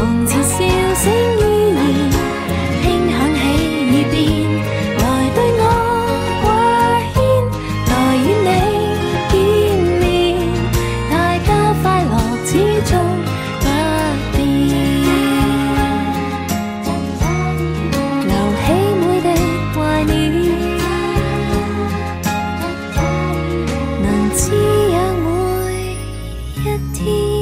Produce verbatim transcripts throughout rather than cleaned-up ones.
從前笑聲依然輕響起耳邊，來對我掛牽，來與你見面，大家快樂始終不變，留起每滴懷念，能滋養每一天。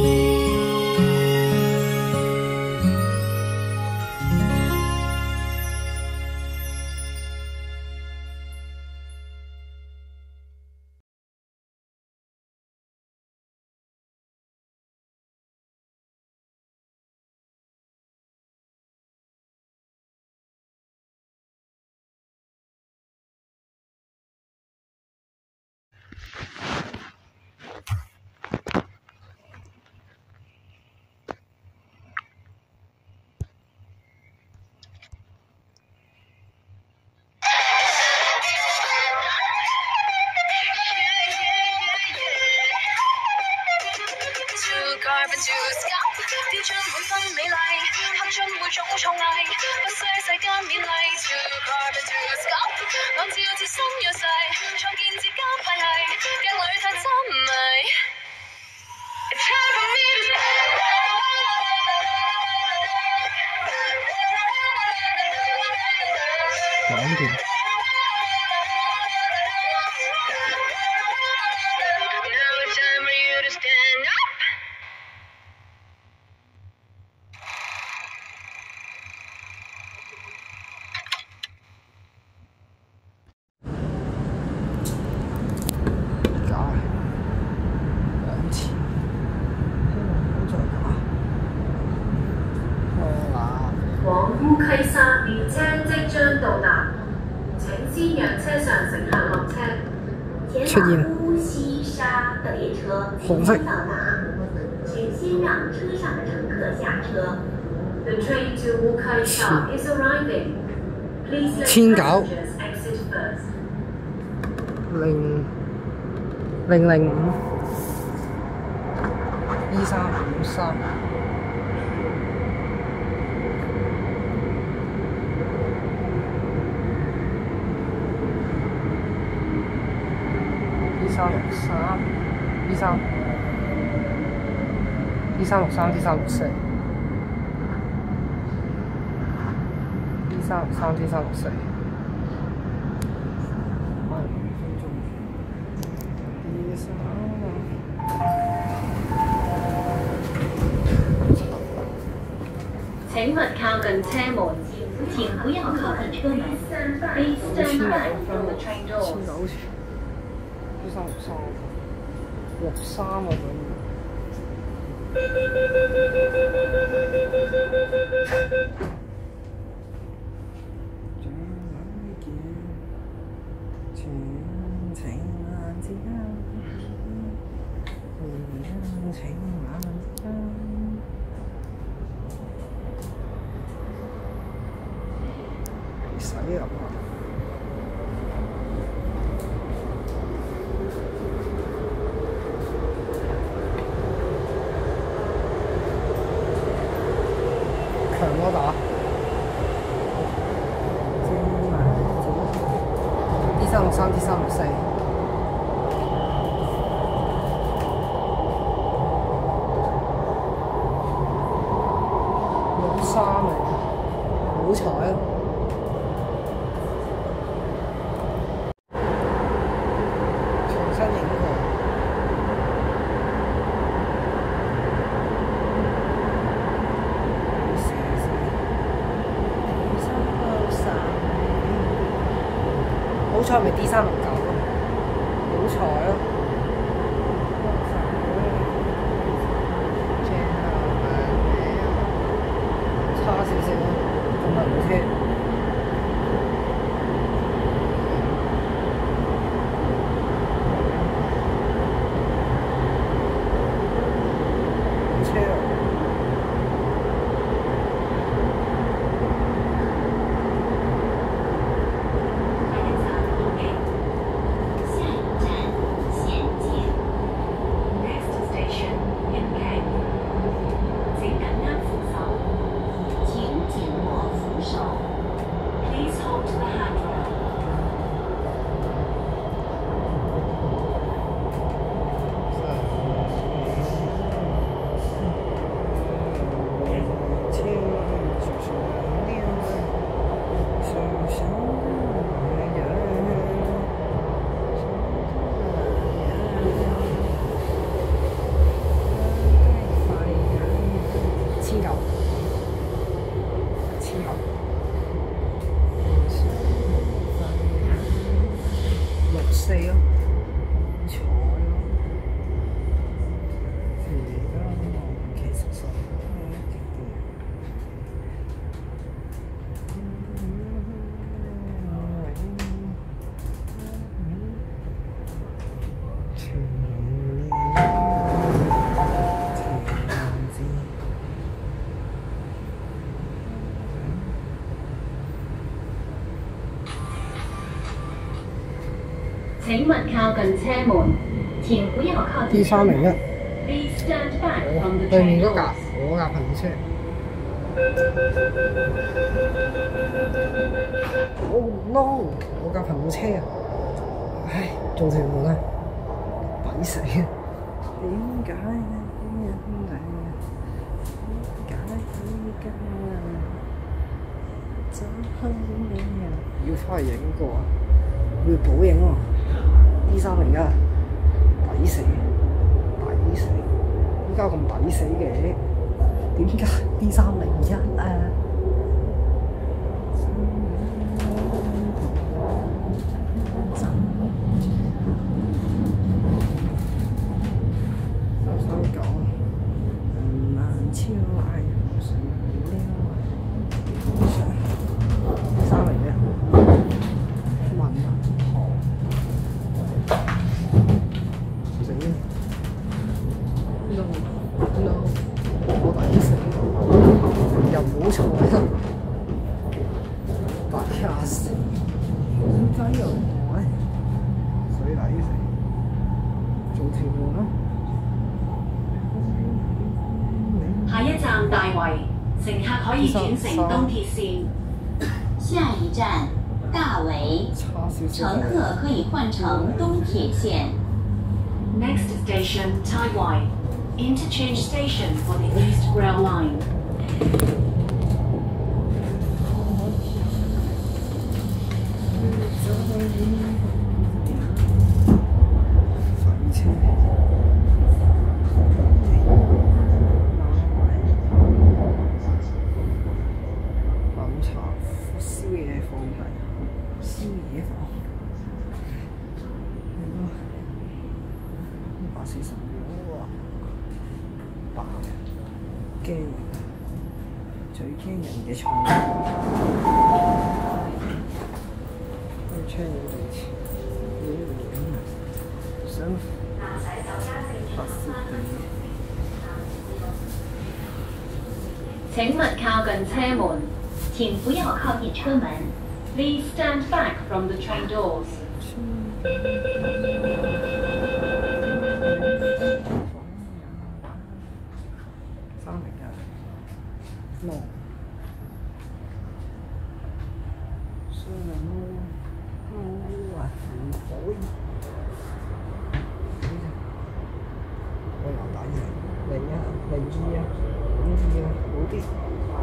Carbon to scalp， 雕樽每分美麗，刻進每種創藝，不需世間勉勵。To carbon to scalp， 按照自身弱勢，創建自家派系，鏡裏太真美。It's time for me to stand up。 講掂。 Now it's time for you to stand up。 往烏溪沙列車即將到達，請先讓車上乘客落車。前往烏溪沙的列車即將到達，請先讓車上的乘客下車。The train to 烏溪沙 is arriving. Please let passengers exit first. 零零零五 E 三五三。E 三六三 E 三 E 三六三 E 三六四 E 三六三 E 三六四。 請勿靠近車門，請不要靠近車門。Please stand back from the train doors。 一三六三，六三啊咁。情情萬之間，情萬之間。洗入啊！強哥打。D 三六三 D 三六四。六三嚟，好彩啊！好彩咪 D 三六九咯，好彩咯！正啊，差少少，仲係冇車。冇車啊！ 請勿靠近車門，請不要靠 D 近車門。 三零一， Please stand back 我 from the 對 train 面嗰架 doors. 我架朋友車。Oh no！ 我架朋友車啊！唉，做條門啊，抵死啊！點解啊？點解啊？點解點解啊？怎可以啊？要翻去影過啊！要補影喎 ，D 三零一，抵死，抵死！點解咁抵死嘅？點解 D 三零一啊？ 下一站大圍，乘客可以轉乘東鐵線。 下一站大圍，乘客可以換乘東鐵線。 Next station Taiwan, interchange station for the East Rail Line. 四十秒喎，爆驚！最驚人嘅重力。個車有地鐵，有影啊！想白色地。 請勿靠近車門，請不要靠近車門。Please stand back from the train doors. 三零一，no，算啦咯，冇啊，唔可以。我又打嘢，零一、零二啊，零二啊，好啲。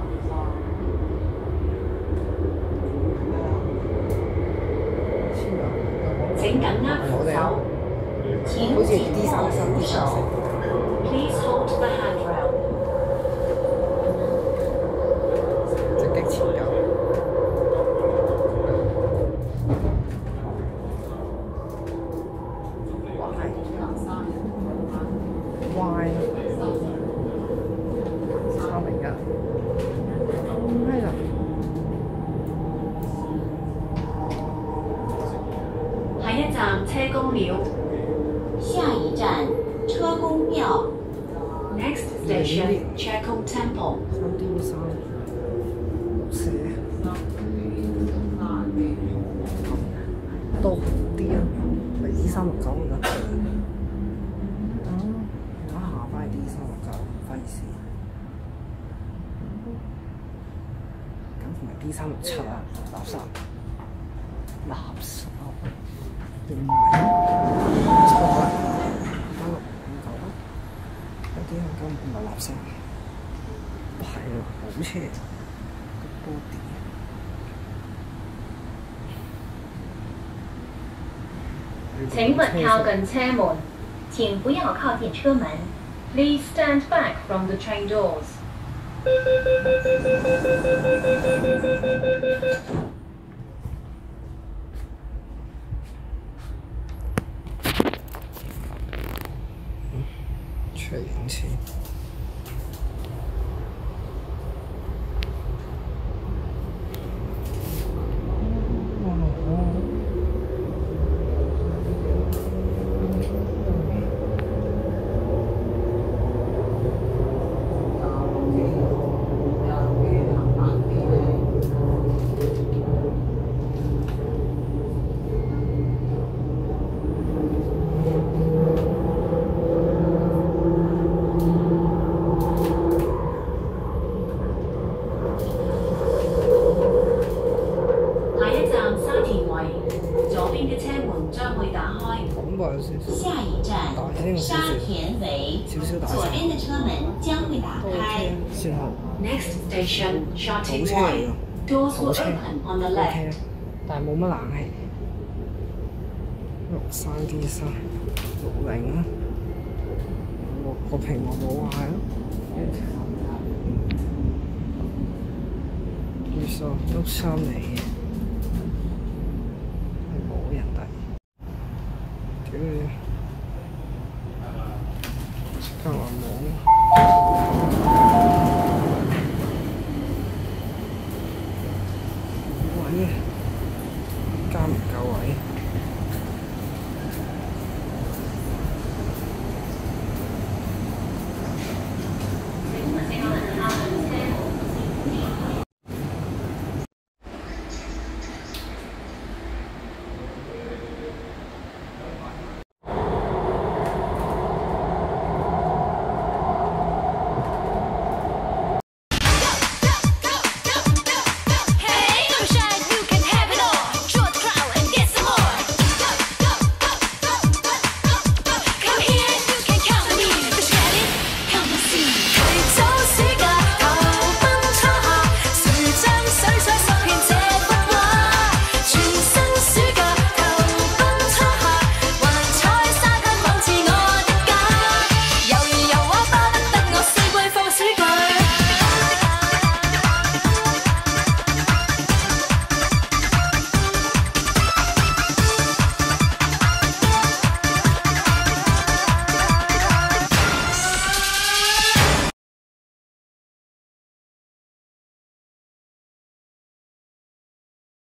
請緊握扶手，請好似緊 D 三三 D 三四。 Please hold the handrail. 直擊前右。Y，Y，三零一，係啦。 下一站車公廟。 下一站車公廟。 Next station Chekong Temple. 三 D 三四都好啲啊，嚟 D 三六九就得。啊，而家下翻 D 三六九，費事。咁同埋 D 三六七啊，垃圾，垃圾，定位錯啦，三六五九啦，有啲香港唔係垃圾，係啊，好車，個波點。 請勿靠近車門，請不要靠近車門。Please stand back from the train doors. 確認先。 门将会打开。 算好。 Next station, 好 Shorting 車嚟 Point. 㗎， Doors 好 will 車 open on the ，O left. K，但係冇乜冷氣。六三 D 三六零啦，六個屏幕冇壞咯。其實都三嚟嘅。